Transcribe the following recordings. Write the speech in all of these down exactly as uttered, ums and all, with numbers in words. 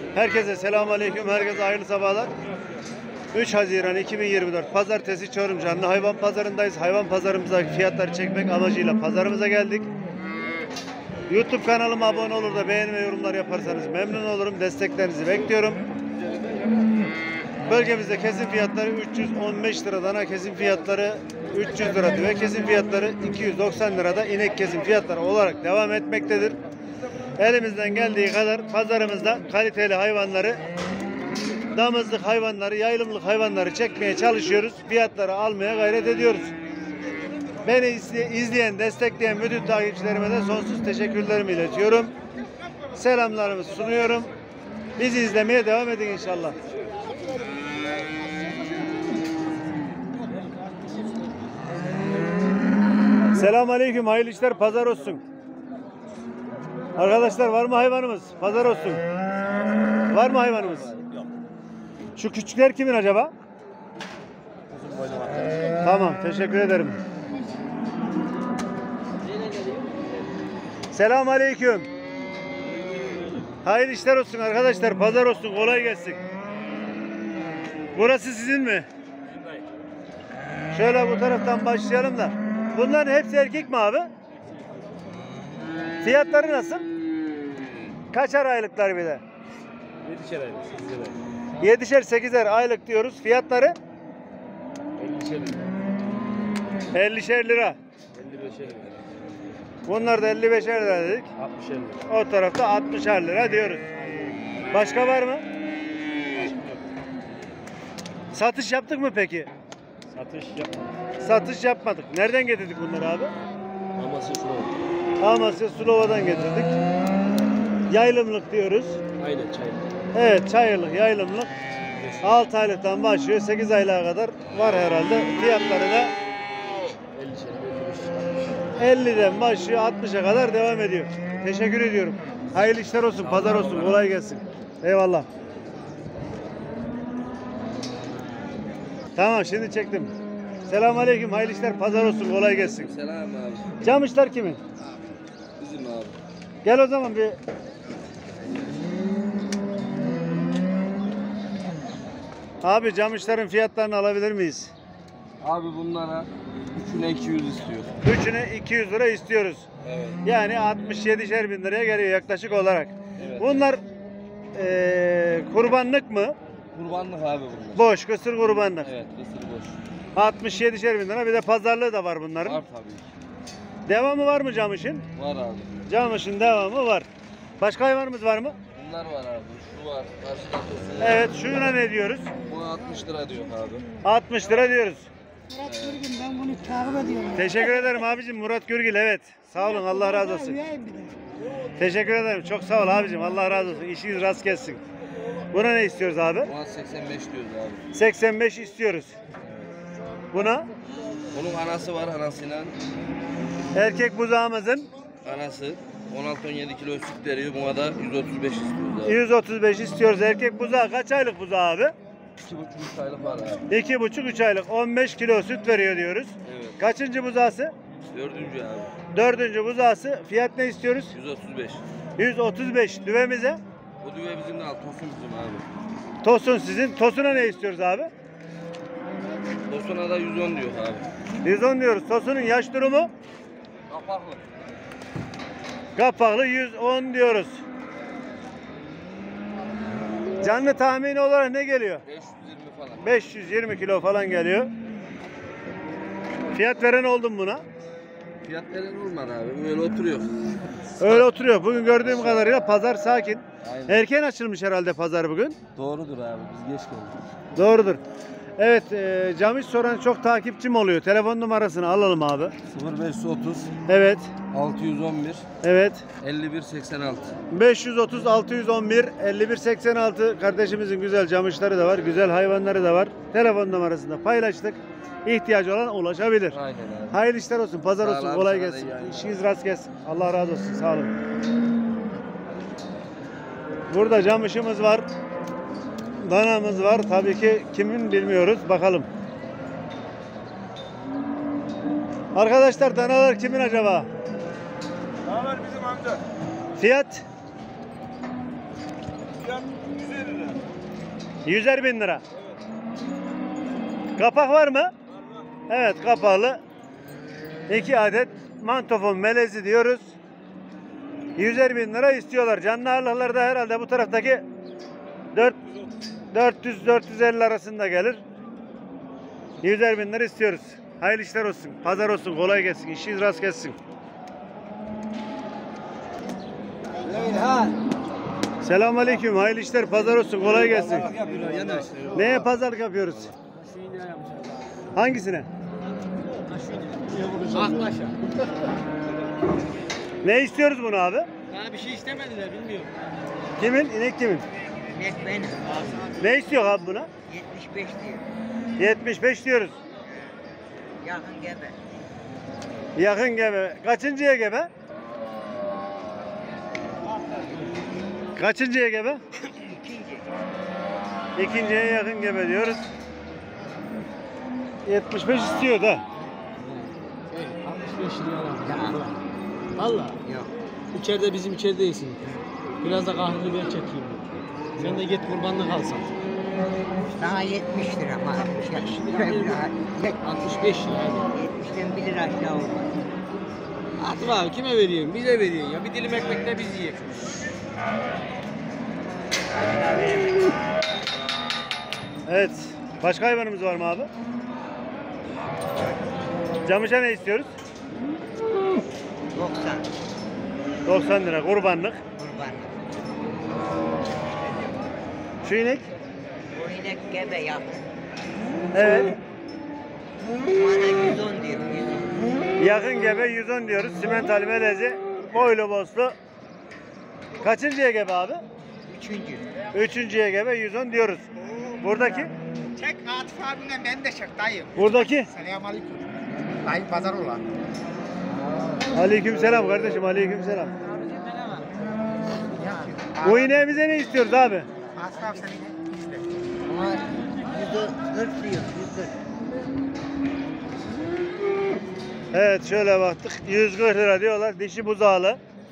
Herkese selamünaleyküm. Herkese hayırlı sabahlar. üç Haziran iki bin yirmi dört Pazartesi Çorum Canlı Hayvan Pazarındayız. Hayvan pazarımızdaki fiyatları çekmek amacıyla pazarımıza geldik. YouTube kanalıma abone olur da beğeni ve yorumlar yaparsanız memnun olurum. Desteklerinizi bekliyorum. Bölgemizde kesim fiyatları üç yüz on beş lira dana kesim fiyatları, üç yüz lira düve kesim fiyatları, iki yüz doksan lirada inek kesim fiyatları olarak devam etmektedir. Elimizden geldiği kadar pazarımızda kaliteli hayvanları, damızlık hayvanları, yaylımlık hayvanları çekmeye çalışıyoruz. Fiyatları almaya gayret ediyoruz. Beni izleyen, destekleyen bütün takipçilerime de sonsuz teşekkürlerimi iletiyorum. Selamlarımı sunuyorum. Bizi izlemeye devam edin inşallah. Selamünaleyküm, hayırlı işler, pazar olsun. Arkadaşlar var mı hayvanımız? Pazar olsun. Var mı hayvanımız? Yok. Şu küçükler kimin acaba? Tamam, teşekkür ederim. Selamünaleyküm. Hayırlı işler olsun arkadaşlar, pazar olsun, kolay gelsin. Burası sizin mi? Şöyle bu taraftan başlayalım da. Bunların hepsi erkek mi abi? Fiyatları nasıl? Kaçar aylıklar bir de? Yedişer aylık, sekizer aylık. Yedişer, sekizer aylık diyoruz. Fiyatları? Ellişer lira. Ellişer lira. Elli beşer lira. Bunlar da elli beşer lira dedik. Altmışer lira. O tarafta altmışar lira diyoruz. Başka var mı? Satış yaptık mı peki? Satış yapmadık. Satış yapmadık. Nereden getirdik bunları abi? Amasya Sulava. Amasya Sulova'dan getirdik. Yaylımlık diyoruz. Aynen çaylık. Evet, çayırlık, yaylımlık. altı aylıktan başlıyor. sekiz aylığa kadar var herhalde. Fiyatları da Ellişer, elliden başlıyor, altmışa kadar devam ediyor. Teşekkür ediyorum. Hayırlı işler olsun, pazar olsun, kolay gelsin. Eyvallah. Tamam, şimdi çektim. Selamünaleyküm, hayırlı işler, pazar olsun, kolay gelsin. Selam abi. Camışlar kimin? Bizim abi. Gel o zaman bir. Abi camışların fiyatlarını alabilir miyiz? Abi bunlara üçüne iki yüz istiyor. Üçüne iki yüz lira istiyoruz. Evet. Yani altmış yedişer bin liraya geliyor yaklaşık olarak. Evet. Bunlar eee kurbanlık mı? Kurbanlık abi bunlar. Boş, kısır kurbanlık. Evet, kısır boş. altmış yedişer bin lira. Bir de pazarlığı da var bunların. Var tabii ki. Devamı var mı camışın? Var abi. Camışın devamı var. Başka hayvanımız var mı? Bunlar var abi. Şu var. Karşıda tosun var. Evet, şuna ne diyoruz? Bu altmış lira diyor abi. altmış lira diyoruz. Murat Gürgün, ben bunu takip ediyorum. Teşekkür ederim abicim, Murat Gürgil, evet. Sağ olun, Allah razı olsun. Üyeyim bir de. Teşekkür ederim. Çok sağ ol abicim. Allah razı olsun. İşiniz rast gelsin. Buna ne istiyoruz abi? Buna seksen beş diyoruz abi. seksen beş istiyoruz. Buna Bunun anası var, anasıyla. erkek buzağımızın Anası on altı on yedi kilo süt veriyor. Buna da yüz otuz beş istiyoruz abi. yüz otuz beş istiyoruz. Erkek buzağı kaç aylık buzağı abi? iki buçuk üç aylık var abi. iki buçuk üç aylık, on beş kilo süt veriyor diyoruz. Evet. Kaçıncı buzağısı? Dördüncü abi. Dördüncü buzağısı. Fiyat ne istiyoruz? yüz otuz beş. yüz otuz beş. Düvemize? Bu düve bizim de al. Tosun bizim abi. Tosun sizin. Tosuna ne istiyoruz abi? Tosuna da yüz on diyor abi. yüz on diyoruz. Tosunun yaş durumu? Kapaklı. Kapaklı yüz on diyoruz. Canlı tahmini olarak ne geliyor? beş yüz yirmi falan. beş yüz yirmi kilo falan geliyor. Fiyat veren oldum buna. Fiyat veren olmadı abi. Böyle oturuyor. Öyle oturuyor. Bugün gördüğüm kadarıyla pazar sakin. Aynen. Erken açılmış herhalde pazar bugün. Doğrudur abi. Biz geç geldik. Doğrudur. Evet, e, camış soran çok takipçim oluyor. Telefon numarasını alalım abi. sıfır beş otuz Evet. altı yüz on bir Evet. elli bir seksen altı. beş yüz otuz altı yüz on bir elli bir seksen altı kardeşimizin güzel camışları da var. Güzel hayvanları da var. Telefon numarasını da paylaştık. İhtiyacı olan ulaşabilir. Aynen abi. Hayırlı işler olsun. Pazar Sağ ol olsun. abi, Kolay sana da gelsin. iyi yayınlar. İşiniz rast gelsin. Allah razı olsun. Sağ olun. Burada camışımız var. Danamız var. Tabii ki kimin bilmiyoruz. Bakalım. Arkadaşlar danalar kimin acaba? Danalar bizim amca. Fiyat? Fiyat yüzer bin lira. Kapak var mı? Evet, kapalı. iki adet mantofon melezi diyoruz. yüzer bin lira istiyorlar. Canlı ağırlıklar da herhalde bu taraftaki dört yüz dört yüz elli arasında gelir. yüzer bin lira istiyoruz. Hayırlı işler olsun. Pazar olsun. Kolay gelsin. İşiniz rast gelsin. Selamünaleyküm. Hayırlı işler. Pazar olsun. Kolay gelsin. Neye pazarlık yapıyoruz? Hangisine? Aklaşa. Ne istiyoruz bunu abi? Daha bir şey istemediler bilmiyorum. Kimin? İnek kimin? Net benim. Ne istiyor abi buna? yetmiş beş diyor. yetmiş beş diyoruz. Yakın gebe. Yakın gebe. Kaçıncıya gebe? Kaçıncıya gebe? İkinci. İkinciye yakın gebe diyoruz. yetmiş beş istiyor da. altmış beş lira var. Valla. Yok. İçeride bizim içerideyisin. Biraz da kahrını ben çekeyim. Sen de git kurbanlık al sat. Sana yetmiş lira mı? altmış beş lira abi. yetmişten bir lira aşağı olmaz. Atma abi kime veriyorsun? Bize veriyorsun ya. Bir dilim ekmekle biz yiyek. Evet. Başka hayvanımız var mı abi? Camışa ne istiyoruz? doksan. doksan lira kurbanlık. Kurban. Şu inek? O inek gebe yakın. Evet. Bana yüz on diyor. yüz on. Yakın gebe yüz on diyoruz. Simental melezi. Boylu boslu. Kaçıncıya gebe abi? Üçüncü. Üçüncüye gebe yüz on diyoruz. Buradaki? Çek Atıf abimle ben de çek dayı. Buradaki? Selamünaleyküm. Dayı pazar ola. Aleykümselam kardeşim, aleykümselam. Bu ineğimize ne istiyoruz abi? Atıf abi sen yine izle. Ama yüz kırk diyor. yüz kırk. Evet, şöyle baktık. yüz kırk lira diyorlar. Dişi buzağlı.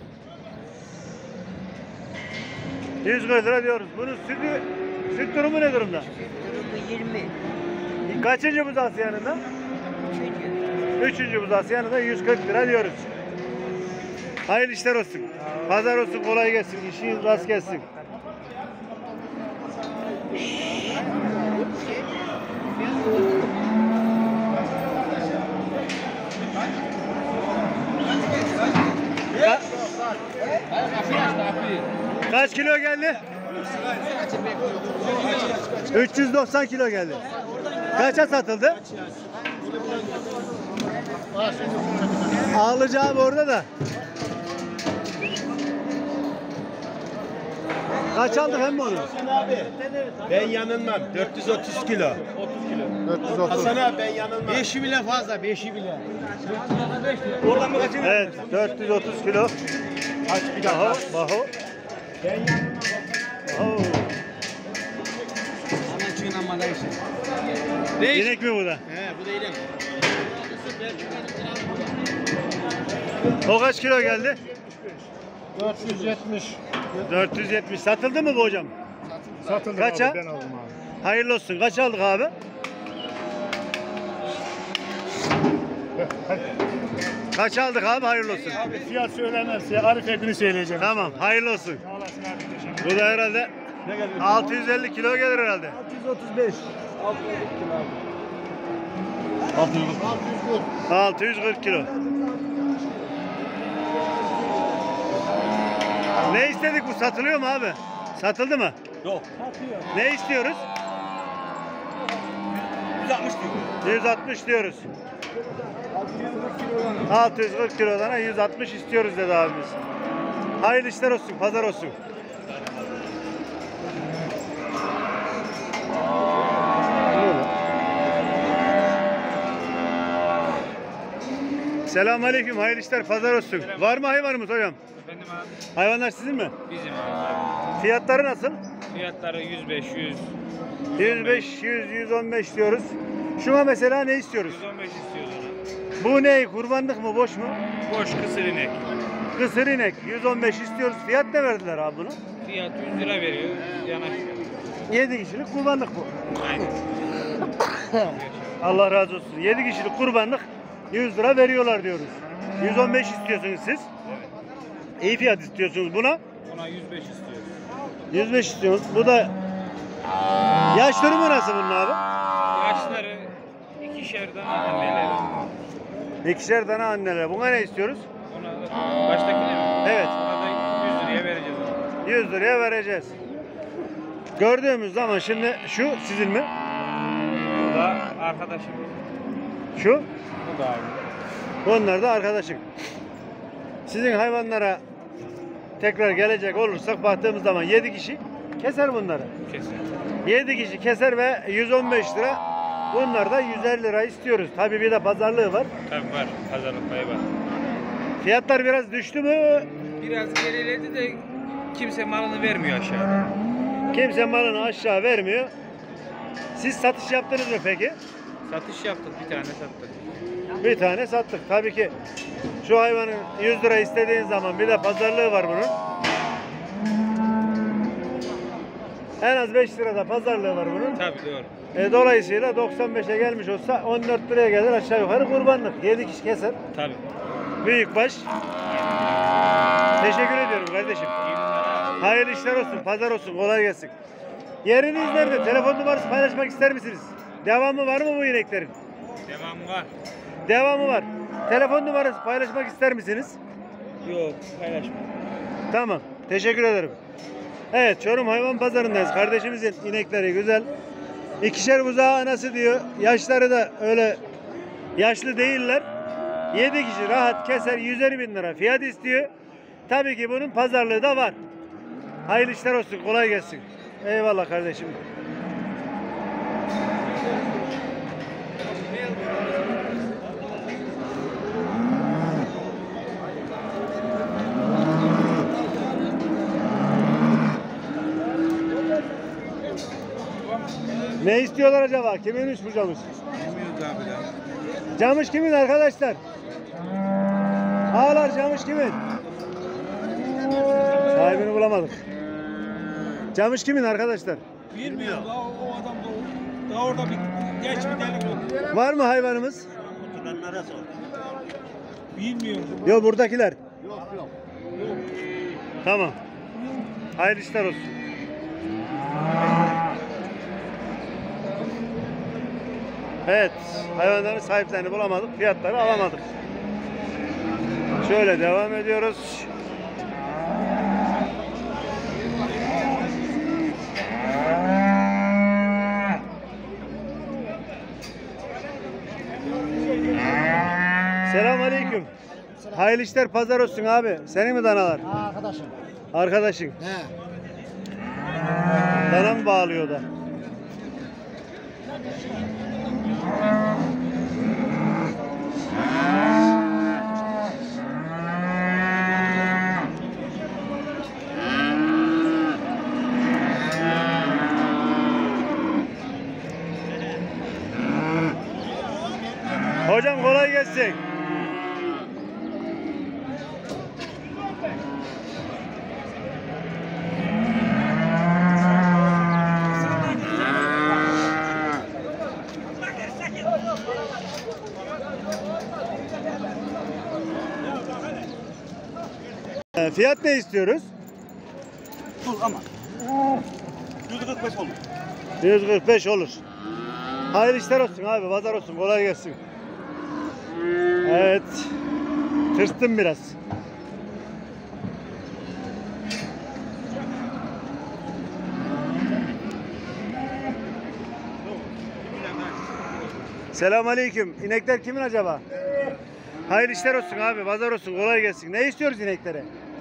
yüz kırk lira diyoruz. Bunun sütü, süt durumu ne durumda? Durumu yirmi. Kaçıncı buzağısı yanında? Üçüncü. Üçüncü buzağısı yanında yüz kırk lira diyoruz. Hayırlı işler olsun. Pazar olsun, kolay gelsin. İşiniz rast gelsin. Ka- Kaç kilo geldi? üç yüz doksan kilo geldi. Kaça satıldı? Ağlıcı abi orada da. Kaç aldık hem onu? Ben yanılmam. dört yüz otuz kilo. dört yüz otuz. Hasan abi ben yanılmam. Beşi bile fazla, beşi bile. Oradan mı kaçın? Evet, dört yüz otuz kilo. Aç bir Baho, daha. baho. Ben yanılmam. baho. Ama çiğnenmeden işte. İnek mi bu da? He bu da inek. O kaç kilo geldi? dört yüz yetmiş. dört yüz yetmiş. Satıldı mı bu hocam? Satıldı Kaça? abi ben aldım abi. Hayırlı olsun. Kaç aldık abi? Kaç aldık abi? Hayırlı olsun. Abi fiyat söylemezse Arif Ebin'i söyleyeceğim. Tamam, hayırlı olsun. Sağ olasın abi teşekkür Bu da herhalde altı yüz elli kilo gelir herhalde. altı yüz otuz beş. altı yüz kırk kilo. Ne istedik bu? Satılıyor mu abi? Satıldı mı? Yok. Ne istiyoruz? yüz altmış diyor. yüz altmış diyoruz. altı yüz kırk kilodan yüz altmış istiyoruz dedi abimiz. Hayırlı işler olsun, pazar olsun. Selamünaleyküm, hayırlı işler, pazar olsun. Var mı hayvanımız hocam? Efendim abi, Hayvanlar sizin mi? bizim abi. Fiyatları nasıl? Fiyatları yüz beş, yüz, yüz beş, yüz, yüz on beş diyoruz. Şuna mesela ne istiyoruz? yüz on beş istiyorlar. Bu ne? Kurbanlık mı, boş mu? Boş kısır inek. Kısır inek yüz on beş istiyoruz. Fiyat ne verdiler abi bunu? Fiyat yüz lira veriyor. Yanaşıyor. yedi kişilik kurbanlık bu. Aynen. Allah razı olsun. yedi kişilik kurbanlık yüz lira veriyorlar diyoruz. yüz on beş istiyorsunuz siz. İyi fiyat istiyorsunuz buna. Ona yüz beş istiyoruz. yüz beş istiyorsunuz. Bu da yaş durumu nasıl bunun abi? Yaşları ikişer tane anneleri. İkişer tane anneler. Buna ne istiyoruz? Ona da baştakine mi? Evet. Ona da yüz liraya vereceğiz. onu. yüz liraya vereceğiz. Gördüğümüz zaman şimdi şu sizin mi? Bu da arkadaşım. Şu? Bu da abi. Onlar da arkadaşım. Sizin hayvanlara tekrar gelecek olursak baktığımız zaman yedi kişi keser bunları. Kesin. yedi kişi keser ve yüz on beş lira. Bunlar da yüz elli lira istiyoruz. Tabii bir de pazarlığı var. Tabii var. Pazarlık payı var. Fiyatlar biraz düştü mü? Biraz geriledi de kimse malını vermiyor aşağıda. Kimse malını aşağı vermiyor. Siz satış yaptınız mı peki? Satış yaptık. Bir tane sattık. Bir tane sattık. Tabii ki şu hayvanın yüz lira istediğin zaman bir de pazarlığı var bunun. En az beş lirada pazarlığı var bunun. Tabii doğru. E, dolayısıyla doksan beşe gelmiş olsa on dört liraya gelir aşağı yukarı kurbanlık. yedi kişi keser. Tabii. Büyükbaş. Teşekkür ediyorum kardeşim. İyi günler. Hayırlı işler olsun, pazar olsun, kolay gelsin. Yeriniz nerede? Telefon numarası paylaşmak ister misiniz? Devamı var mı bu ineklerin? Devamı var. Devamı var. Telefon numarası paylaşmak ister misiniz? Yok paylaşma. Tamam. Teşekkür ederim. Evet, Çorum Hayvan Pazarı'ndayız. Kardeşimizin inekleri güzel. İkişer buzağı anası diyor. Yaşları da öyle yaşlı değiller. yedi kişi rahat keser, yüzer bin lira fiyat istiyor. Tabii ki bunun pazarlığı da var. Hayırlı işler olsun, kolay gelsin. Eyvallah kardeşim. Ne istiyorlar acaba? Kiminmiş bu camış? Bilmiyoruz abi ya. Camış kimin arkadaşlar? Ağlar camış kimin? Sahibini bulamadık. Camış kimin arkadaşlar? Bilmiyorum. Daha o adam da daha orada bir geç bir delik oldu. Var mı hayvanımız? Bilmiyorum. Yok buradakiler. Yok yok. Tamam. Hayırlı işler olsun. Evet, hayvanların sahiplerini bulamadık, fiyatları alamadık. Şöyle devam ediyoruz. Selamünaleyküm. Hayırlı işler, pazar olsun abi. Senin mi danalar? Ha arkadaşım. Arkadaşın. He. Dana mı bağlıyor da? Hocam kolay gelsin. Ee, Fiyat ne istiyoruz? Dur ama. yüz kırk beş olur. yüz kırk beş olur. Hayırlı işler olsun abi, pazar olsun, kolay gelsin. Evet, tırstım biraz. Selamünaleyküm. İnekler kimin acaba? Hayırlı işler olsun abi, pazar olsun, kolay gelsin. Ne istiyoruz ineklere?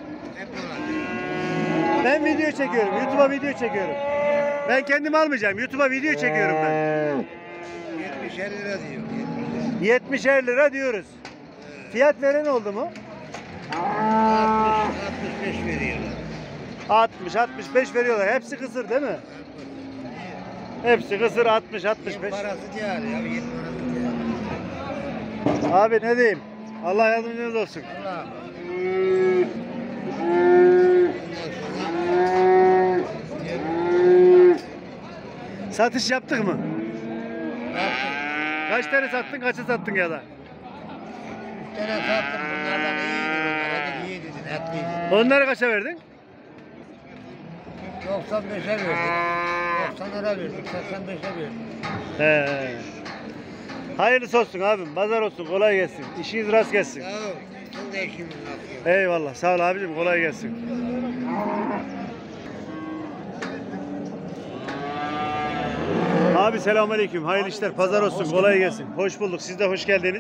Ben video çekiyorum, YouTube'a video çekiyorum. Ben kendim almayacağım, YouTube'a video çekiyorum ben. yetmişer lira diyor. yetmişer lira diyoruz. Fiyat veren oldu mu? altmış altmış beş veriyorlar. altmış altmış beş veriyorlar. Hepsi kısır değil mi? Hepsi kısır altmış altmış beş. Parası değil ya. Yem parası değil. Abi ne diyeyim? Allah yardımcınız olsun. Allah. Satış yaptık mı? Yaptım. Kaç tane sattın, kaça sattın ya da? Bir tane sattım bunlardan iyiydi. Onlara da iyi dedin, etliydi. Onları kaça verdin? doksan beşe verdik. doksan lira verdik, seksen beşe verdik. He. Hayırlısı olsun abim, pazar olsun, kolay gelsin. İşiniz rast gelsin. Sağ ol. Sen de işimiz nasıl? Eyvallah, sağ ol abicim, kolay gelsin. Abi selamünaleyküm, hayırlı işler, pazar olsun, kolay gelsin. Hoş bulduk, siz de hoş geldiniz.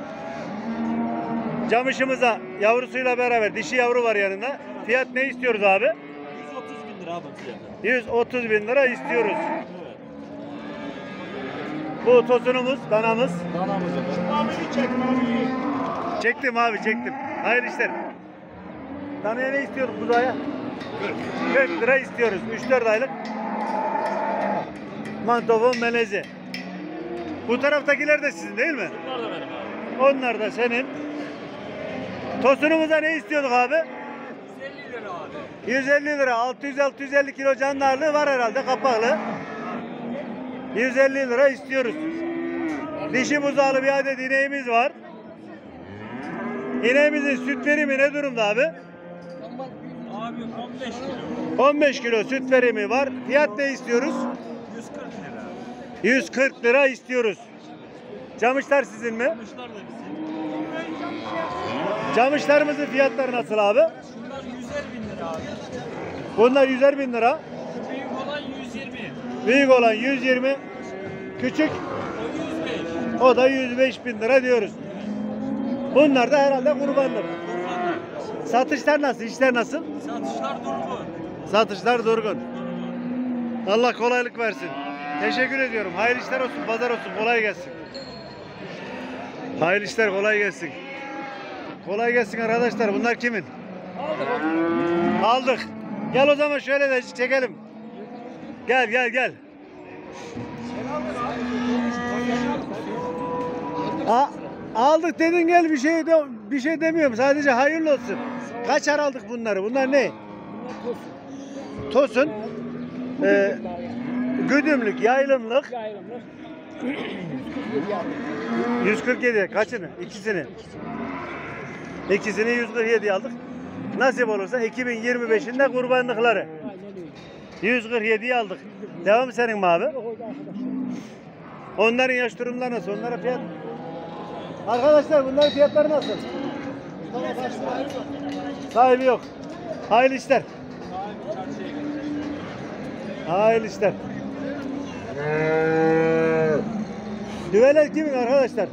Camışımıza yavrusuyla beraber dişi yavru var yanında. Fiyat ne istiyoruz abi? yüz otuz bin lira abi fiyatı. yüz otuz bin lira istiyoruz. Bu tosunumuz, danamız. Danamızı. Çektim abi, çektim. Hayırlı işler. Danaya ne istiyorduk buzaya? kırk lira istiyoruz. üç dört aylık mantofon melezi. Bu taraftakiler de sizin değil mi? Bunlar da benim abi. Onlar da senin. Tosunumuza ne istiyorduk abi? yüz elli lira abi. yüz elli lira. altı yüz altı yüz elli kilo canlı ağırlığı var herhalde, kapaklı. yüz elli lira istiyoruz. Dişi buzağlı bir adet ineğimiz var. İneğimizin süt verimi ne durumda abi? Abi on beş kilo. on beş kilo süt verimi var. Fiyat ne istiyoruz? yüz kırk lira. yüz kırk lira istiyoruz. Camışlar sizin mi? Kuşlar da bizim. Camışlarımızın fiyatları nasıl abi? Şunlar yüzer bin lira abi. Bunlar yüzer bin lira. Büyük olan yüz yirmi. Büyük olan yüz yirmi. Küçük O yüz beş. o da yüz beş bin lira diyoruz. Bunlar da herhalde kurbanlık. Kurbanlar. Satışlar nasıl? İşler nasıl? Satışlar durgun. Satışlar durgun. Allah kolaylık versin. Teşekkür ediyorum. Hayırlı işler olsun, pazar olsun. Kolay gelsin. Hayırlı işler, kolay gelsin. Kolay gelsin arkadaşlar. Bunlar kimin? Aldık. Gel o zaman şöyle de çekelim. Gel gel gel. A aldık dedin, gel, bir şey de bir şey demiyorum. Sadece hayırlı olsun. Kaçar aldık bunları? Bunlar ne? Tosun. Ee, güdümlük, yaylımlık. yüz kırk yedi. Kaçını? İkisini. İkisini yüz kırk yedi aldık. Nasip olursa iki bin yirmi beşinde kurbanlıkları. yüz kırk yediyi aldık. Devam senin mi abi? Onların yaş durumları nasıl? Onlara fiyat... Arkadaşlar bunların fiyatları nasıl? Sahibi yok. Hayırlı işler. Hayırlı işler. Düveler kimin arkadaşlar?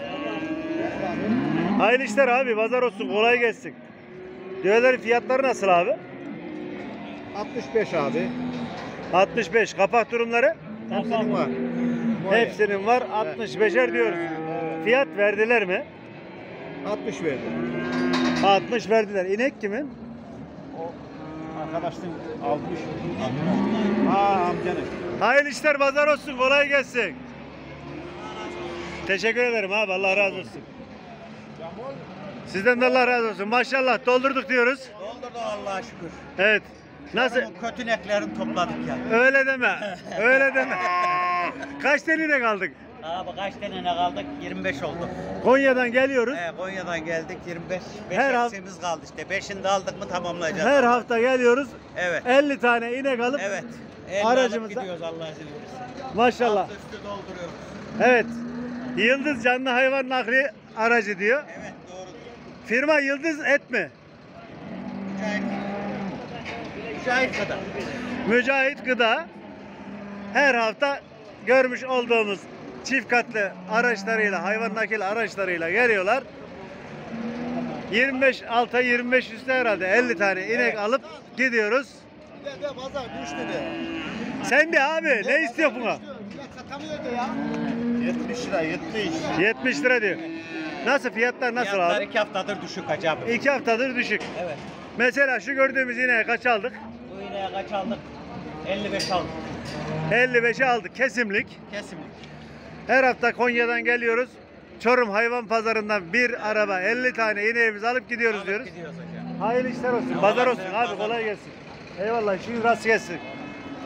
Hayırlı işler abi. Pazar olsun. Kolay gelsin. Düvelerin fiyatları nasıl abi? altmış beş abi. altmış beş. Kapak durumları? Hepsinin var. Hepsinin var. altmış beşer diyoruz. Fiyat verdiler mi? altmış verdi. altmış verdiler. İnek kimin? Arkadaşın almış. Ha amcanın. Hayırlı işler, pazar olsun. Kolay gelsin. Teşekkür ederim abi. Allah razı olsun. Sizden de Allah razı olsun. Maşallah doldurduk diyoruz. Doldurdu Allah'a şükür. Evet. Nasıl? Bu kötü ineklerini topladık ya. Öyle deme. Öyle deme. Kaç tane inek aldık? Abi kaç tane ne kaldık? yirmi beş oldu. Konya'dan geliyoruz. He, Konya'dan geldik yirmi beş. beş Her haf- eksiğimiz kaldı işte. beşini de aldık mı tamamlayacağız. Her hafta geliyoruz. Evet. elli tane inek alıp Evet. Aracımızda- gidiyoruz Allah izin verirse. maşallah. Altı üstü dolduruyoruz. Evet. Yıldız Canlı Hayvan Nakli Aracı diyor. Evet doğru. Firma Yıldız Et mi? Mücahit. Mücahit kadar. Mücahit Gıda. Her hafta görmüş olduğumuz çift katlı araçlarıyla, hayvan nakil araçlarıyla geliyorlar. yirmi beş alta yirmi beş üstü herhalde elli tane inek alıp gidiyoruz. Pazar düştü de. Sen de abi ne istiyor buna? Satamıyordu ya. yetmiş lira yetmiş. yetmiş lira diyor. Nasıl fiyatlar nasıl Fiyatlar abi? iki haftadır düşük hacı abi. İki haftadır düşük. Evet. Mesela şu gördüğümüz ineği kaç aldık? Bu ineğe kaç aldık? elli beş aldık. elli beşe aldık kesimlik. Kesinlikle. Her hafta Konya'dan geliyoruz. Çorum Hayvan Pazarı'ndan bir araba elli tane ineğimizi alıp gidiyoruz Alıp diyoruz. gidiyoruz hocam. Hayırlı işler olsun. Allah Pazar razı olsun olsun, abi, pazar. kolay gelsin. Eyvallah, işiniz rast gelsin.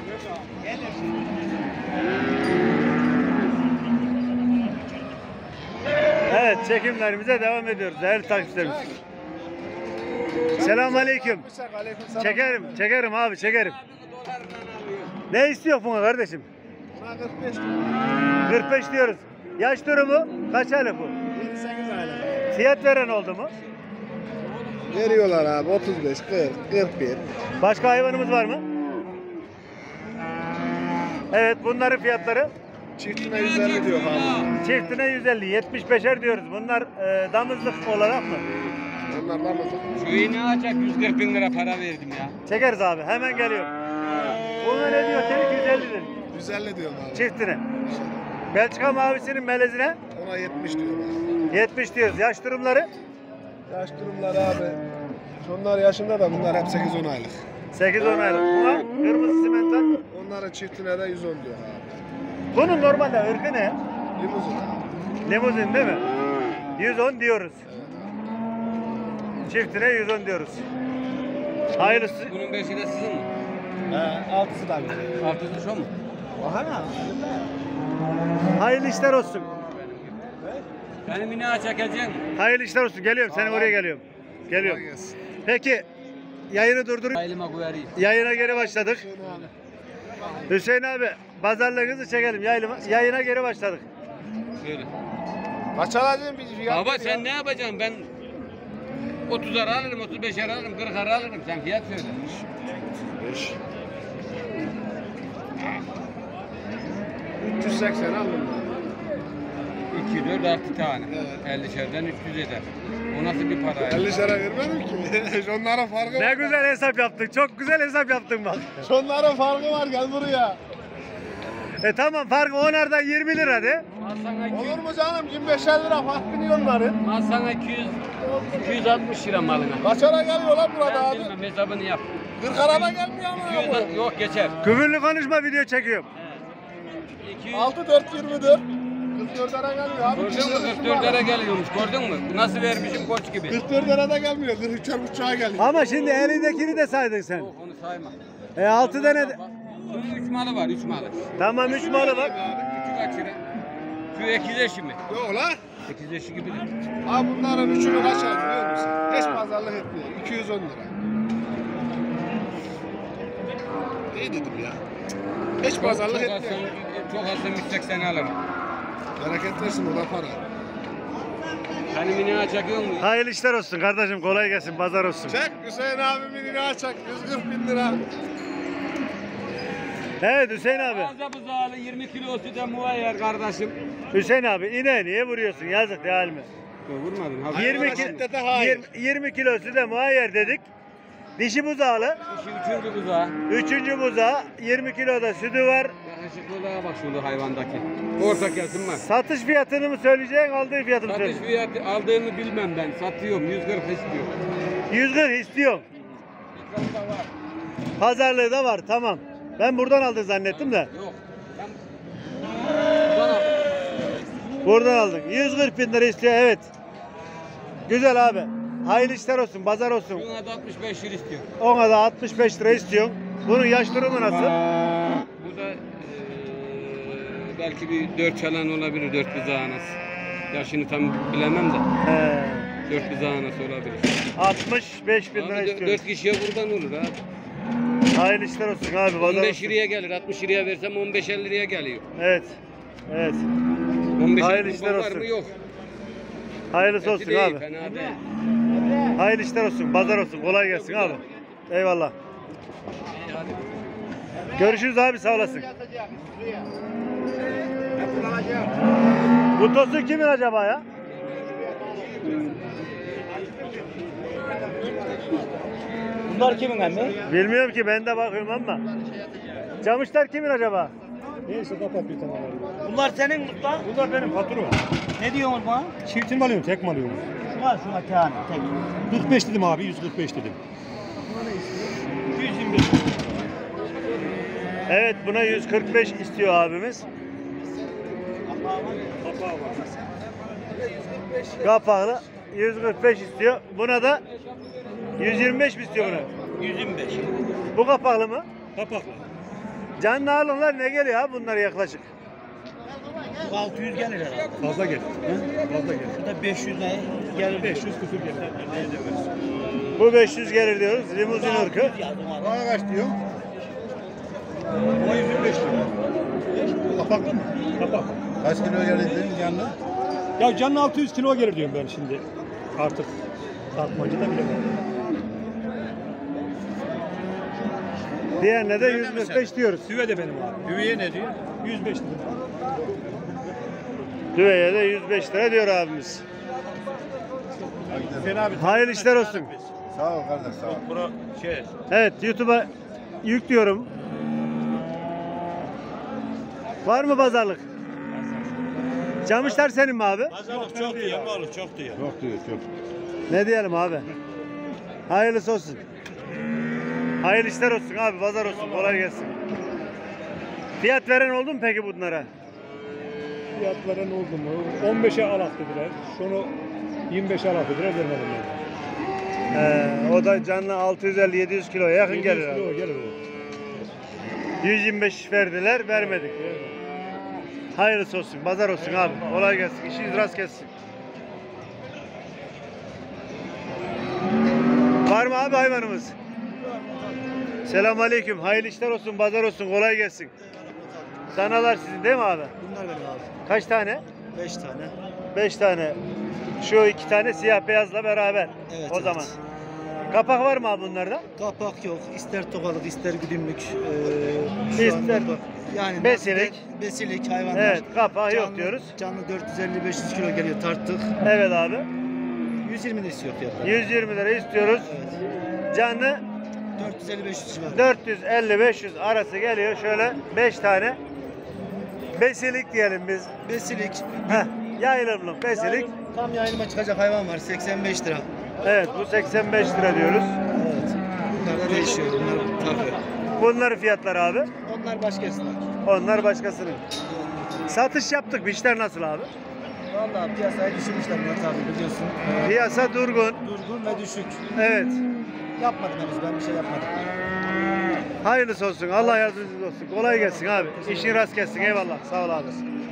Evet, çekimlerimize devam ediyoruz değerli takipçilerimiz. Selamünaleyküm. Çekerim, çekerim abi, çekerim. Ne istiyor buna kardeşim? kırk beş diyoruz. Yaş durumu kaç aylık bu? yedi sekiz aylık. Fiyat veren oldu mu? Veriyorlar abi otuz beş, kırk, kırk bir. Başka hayvanımız var mı? Evet, bunların fiyatları Çiftine yüz elli diyor abi. çiftine yüz elli, yetmiş beşer diyoruz. Bunlar e, damızlık olarak mı? Onlar da mı? Şu iğne açak yüz kırk bin lira para verdim ya. Çekeriz abi, hemen geliyor. Buna ne diyor? Senin yüz elli dedik. yüz elli diyor abi. Çiftine. Belçika mavisinin melezine Ona yetmiş diyor abi. yetmiş diyoruz. Yaş durumları Yaş durumları abi. Şunlar yaşında da bunlar hep sekiz on aylık. sekiz on aylık. Buna kırmızı simental. Onların çiftine de yüz on diyor abi. Bunun normalde ırkı ne? Limuzin abi. Limuzin değil mi? yüz on diyoruz. Çiftine yüz on diyoruz. Hayırlısı. Bunun beşi de sizin mi? He, altısı da böyle. Altısı şu mu? Hayırlı işler olsun. Benim iğne çekeceğim. Hayırlı işler olsun. Geliyorum. Senin oraya geliyorum. Geliyorum. Peki yayını durdur. Ailime koyarım. Yayına geri başladık. Hüseyin abi pazarlığınızı çekelim. Yayına, yayına geri başladık. Söyle. Kaç alacağım bir fiyat? Baba sen ne yapacaksın? Ben otuzar alırım, otuz beşer alırım, kırkar alırım. Sen fiyat söyle. beş. üç yüz seksen aldım. iki, dört, altı tane. Evet. ellişerden üç yüz eder. O nasıl bir para ya? elli lira vermedim ki. Onların farkı Ne var. güzel hesap yaptın. Çok güzel hesap yaptın bak. Onların farkı var gel buraya. E tamam fark onlardan yirmi lira de. Al sana iki yüz, Olur mu canım? yirmi beşer lira fark biniyor onların. al sana iki yüz, iki yüz altmış lira malına. Kaç ara geliyor lan burada Ben abi? bilmem hesabını yap. kırk arada gelmiyor ama iki yüz, abi. yok geçer. Küfürlü konuşma video çekiyorum. iki yüz, altı dört yirmi dört. kırk dört ara geliyor abi. gördün mü? kırk dört lira geliyormuş. Gördün mü? Nasıl vermişim koç gibi. kırk dört arada gelmiyor. kırk üçer buçuğa geliyor. Ama şimdi elindekini de saydın sen. Yok onu sayma. E altı tane de... Bunun üç malı var, üç malı. Tamam üç malı bak. Küçük açırı. Şu ekiz eşi mi? Yok lan. Ekiz eşi gibi de. Abi bunların üçünü kaç aldı biliyor musun? Hiç pazarlık etmiyor. iki yüz on lira. İyi dedim ya. Hiç pazarlık Çok alsam, etmiyor. çok alsam yüz seksen alırım. Bereket versin o da para. Hani mini çekiyor mu? Hayırlı işler olsun kardeşim. Kolay gelsin. Pazar olsun. Çek Hüseyin abimin ini açak. yüz kırk bin lira. Evet Hüseyin abi. Ağza buzağlı yirmi kilosu da muayyer kardeşim. Hüseyin abi ineğe niye vuruyorsun? Yazık değil mi? Vurmadın. Ha, yirmi, ki, şiddete hayır. yirmi, yirmi kilosu da muayyer dedik. Dişi buzağlı. İşi üçüncü buzağı. Üçüncü buzağı. yirmi kiloda sütü var. Yakışıklılığa bak şurada hayvandaki. Orta kesim var. Satış fiyatını mı söyleyeceksin? Aldığı fiyatını mı Satış söyleyeceksin? fiyatı aldığını bilmem ben. Satıyorum. yüz kırk istiyor. yüz kırk istiyorum. Pazarlığı da var. Tamam. Ben buradan aldın zannettim de. Yok. Ben... Bana... Buradan aldın. yüz kırk bin lira istiyor. Evet. Güzel abi. Hayırlı işler olsun. Pazar olsun. Buna da altmış beş lira istiyor. Ona da altmış beş lira istiyorum. Bunun yaş durumu nasıl? Bu da eee, belki bir dört falan olabilir. Dört buzağı anası. Yaşını tam bilemem de. He. Dört buzağı anası olabilir. altmış beş bin lira Abi dö- istiyorum. dört kişiye kurban olur abi. Hayırlı işler olsun abi. on Pazar beş olsun. liraya gelir. altmış liraya versem on beş liraya geliyor. Evet. Evet. on beş Hayırlı lira işler kurban var olsun. mı? Yok. Hayırlısı Hepsi olsun değil, abi. fena değil. Hayırlı işler olsun. Pazar olsun. Kolay gelsin abi. Eyvallah. Görüşürüz abi. Sağ olasın. Bu tosun kimin acaba ya? Bunlar kimin emmi? Bilmiyorum ki. Ben de bakıyorum ama. Camışlar kimin acaba? Neyse kapat bir tane. Bunlar senin usta. Bunlar benim patronum. Ne diyorsun bana? Çiftin mi alıyorum, tek mi alıyorum? Şuna şuna tane tek. kırk beş dedim abi, yüz kırk beş dedim. yüz yirmi beş. Evet buna yüz kırk beş istiyor abimiz. Kapaklı yüz kırk beş istiyor. Buna da yüz yirmi beş mi istiyor buna? yüz yirmi beş. Bu kapaklı mı? Kapaklı. Canlı alımlar ne geliyor abi bunlar yaklaşık? altı yüz gelir herhalde. Fazla gel. Fazla gel. Bu da beş yüz gelir. beş yüz küsür gelir. Bu beş yüz gelir diyoruz. Limuzin ırkı. Bana kaç diyor? Ona yüz yirmi beş lira. Kapaklı mı? Kapak. Kaç kilo geldi canlı? Ya canlı altı yüz kilo gelir diyorum ben şimdi. Artık tartmacı da bilemem. Diğerine de yüz kırk beş diyoruz. Düve de benim abi. Düveye ne diyor? yüz beş lira. Düveye de yüz beş lira diyor abimiz. Hüseyin abi. Hayırlı işler olsun. Sağ ol kardeş sağ ol. Bura şey. Evet, YouTube'a yüklüyorum. Var mı pazarlık? Camışlar senin mi abi? Pazarlık çok diyor. Malı çok diyor. Çok diyor çok. Ne diyelim abi? Hayırlısı olsun. Hayırlı işler olsun abi, pazar olsun, kolay gelsin. Fiyat veren oldu mu peki bunlara? Fiyatlara ne oldu mu? on beşe alak dediler. Şunu yirmi beşe alak dediler. Vermedim ben. Ee, o da canlı altı yüz elli yedi yüz kiloya yakın yedi yüz gelir abi. kilo gelir o. yüz yirmi beş verdiler, vermedik. Hayırlısı olsun, pazar olsun abi. Kolay gelsin, işiniz rast gelsin. Var mı abi hayvanımız? Selamünaleyküm. Hayırlı işler olsun, pazar olsun, kolay gelsin. Danalar sizin değil mi abi? Bunlar benim abi. Kaç tane? beş tane. Beş tane. Şu iki tane siyah beyazla beraber. Evet, o evet. zaman. Kapak var mı abi bunlarda? Kapak yok. İster tokalık, ister güdümlük. Ee, şu İster anda da- yani besilik. Besilik hayvanlar. Evet, kapağı yok Canlı- diyoruz. Canlı dört yüz elli beş yüz kilo geliyor tarttık. Evet abi. yüz yirmi de istiyor fiyatlar. yüz yirmi lira istiyoruz. Evet. Canlı dört yüz elli beş yüz civarı. dört yüz elli beş yüz arası geliyor. Şöyle beş tane. Besilik diyelim biz. Besilik. Heh, yayılımlık besilik. Yayılım- Tam yayılıma çıkacak hayvan var. seksen beş lira. Evet, bu seksen beş lira diyoruz. Evet. Bunlar da değişiyor. Bunlar tabii. Bunların fiyatları abi. Onlar başkasına. Onlar başkasının. Satış yaptık. İşler nasıl abi? Vallahi piyasayı düşürmüşler Murat abi biliyorsun. Ee, Piyasa durgun. durgun ve düşük. Evet. Yapmadım henüz ben bir şey yapmadım. Hayırlısı olsun. Allah yardımcınız olsun. Kolay gelsin abi. İşin rast gelsin. Eyvallah. Sağ ol abi.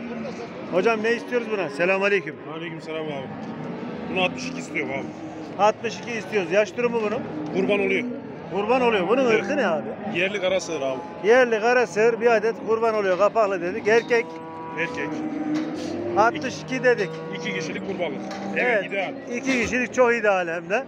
Hocam ne istiyoruz buna? Selamünaleyküm. Aleykümselam abi. Bunu altmış iki istiyor abi. altmış iki istiyoruz. Yaş durumu bunun? Kurban oluyor. Kurban oluyor. Bunun Evet. ırkı ne abi? Yerli kara sığır abi. Yerli kara sığır bir adet kurban oluyor. Kapaklı dedik. Erkek Erkek. altmış iki dedik. İki kişilik kurbanlık. Evet, ideal. İki kişilik çok ideal hem de.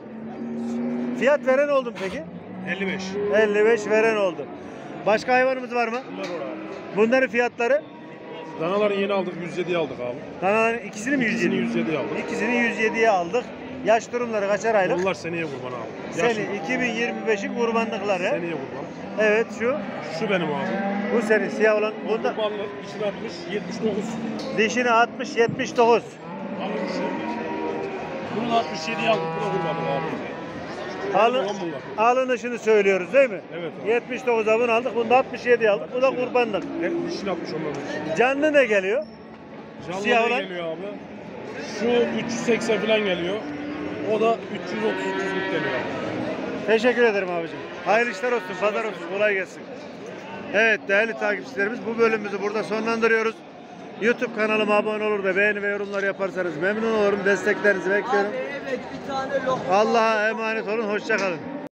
Fiyat veren oldu mu peki? elli beş. elli beş veren oldu. Başka hayvanımız var mı? Bunlar var abi. Bunların fiyatları? Danaları yeni aldık. yüz yediye aldık abi. Danaların ikisini mi yüz İkisini yedi? yüz yediye aldık. İkisini yüz yediye aldık. Yaş durumları kaçar aylık? Onlar seneye kurban abi. Seni Yaşlı. iki bin yirmi beşin kurbanlıkları. Seneye kurban. Evet şu. Şu benim abi. Bu senin siyah olan. Bu Bunda kurbanlık içine atmış yetmiş dokuz. dişini altmış yetmiş dokuz. Abi şu. Bunu altmış yediye aldık. Bu da kurbanlık abi. Alın, Kurban bunlar. alınışını söylüyoruz değil mi? Evet abi. yetmiş dokuza bunu aldık. Bunu da altmış yediye aldık. Bu da kurbanlık. Evet, dişini atmış onların. Canlı ne geliyor? Canlı Siyah ne olan? geliyor abi? Şu üç yüz seksen falan geliyor. O da üç yüz otuz üç yüz geliyor abi. Teşekkür ederim abicim. Hayırlı işler olsun, pazar olsun, kolay gelsin. Evet değerli takipçilerimiz bu bölümümüzü burada sonlandırıyoruz. YouTube kanalıma abone olur da beğeni ve yorumlar yaparsanız memnun olurum. Desteklerinizi bekliyorum. Allah'a emanet olun, hoşça kalın.